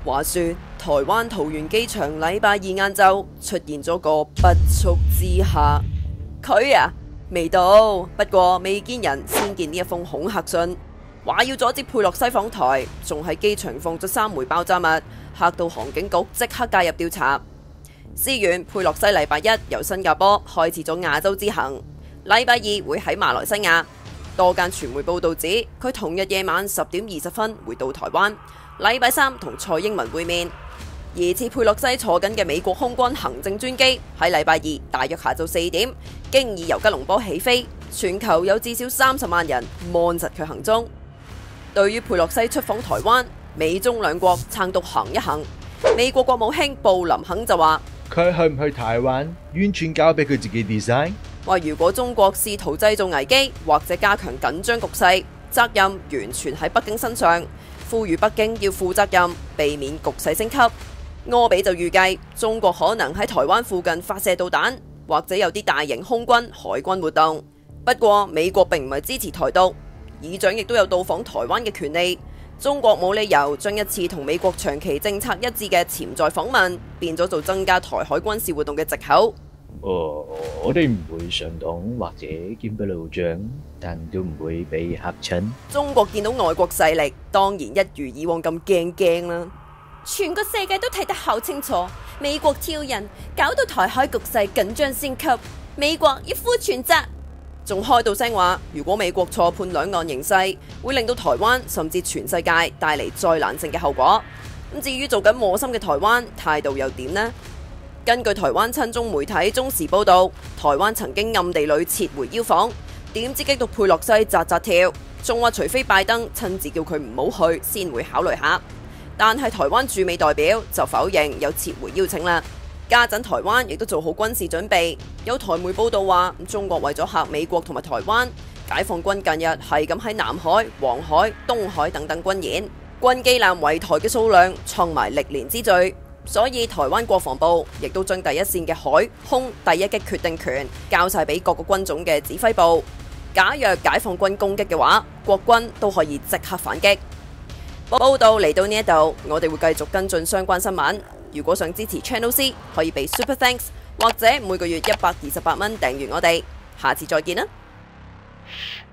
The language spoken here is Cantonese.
話說，台灣桃園機場禮拜二晏晝出現咗個不速之客，佢未到，不過未見人先見呢一封恐嚇信，話要阻止佩洛西訪台，仲喺機場放咗3枚爆炸物，嚇到航警局即刻介入調查。事緣佩洛西禮拜一由新加坡開始咗亞洲之行，禮拜二會喺馬來西亞。多間傳媒報道指，佢同日夜晚10點20分會到台灣，禮拜三同蔡英文會面。疑似佩洛西坐緊嘅美國空軍行政專機喺禮拜二大約下晝4點，經已由吉隆坡起飛，全球有至少30萬人望實佢行蹤。對於佩洛西出訪台灣，美中兩國撐到行一行。美國國務卿布林肯就話： 佢去唔去台灣，完全交俾佢自己 design。 話如果中國試圖製造危機或者加強緊張局勢，責任完全喺北京身上，呼籲北京要負責任，避免局勢升級。柯比就預計中國可能喺台灣附近發射導彈，或者有啲大型空軍、海軍活動。不過美國並唔係支持台獨，議長亦都有到訪台灣嘅權利。中國冇理由將一次同美國長期政策一致嘅潛在訪問變咗做增加台海軍事活動嘅藉口。 我哋唔會上當或者見不老將，但都唔會被嚇親。 中國見到外國勢力，當然一如以往咁驚啦。全個世界都睇得好清楚，美國挑釁，搞到台海局勢緊張升級，美國要負全責。仲開到聲話，如果美國錯判兩岸形勢，會令到台灣甚至全世界帶嚟災難性嘅後果。咁至於做緊磨心嘅台灣，態度又點呢？根據台灣親中媒體中時報道，台灣曾經暗地裏撤回邀訪，點知激到佩洛西扎扎跳，仲話除非拜登親自叫佢唔好去，先會考慮下。但係台灣駐美代表就否認有撤回邀請啦。家陣台灣亦都做好軍事準備，有台媒報道話，中國為咗嚇美國同埋台灣，解放軍近日係咁喺南海、黃海、東海等等軍演，軍機艦圍台嘅數量創埋歷年之最。所以台灣國防部亦都將第一線嘅海空第一擊決定權交晒俾各個軍種嘅指揮部。假若解放軍攻擊嘅話，國軍都可以即刻反擊。報道嚟到呢一度，我哋會繼續跟進相關新聞。如果想支持 Channel C， 可以俾 Super Thanks 或者每個月128蚊訂閱我哋。下次再見啦！